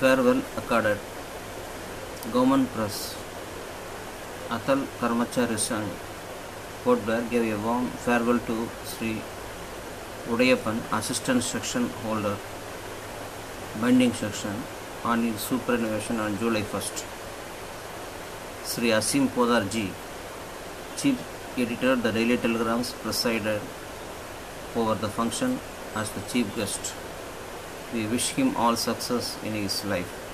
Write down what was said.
Farewell accorded. Government Press. Atal Karmachari Sangh, Port Blair, gave a warm farewell to Sri Udayappan, Assistant Section Holder, Binding Section, on his superannuation on July 1st. Sri Asim Podar Ji, Chief Editor, The Daily Telegrams, presided over the function as the chief guest. We wish him all success in his life.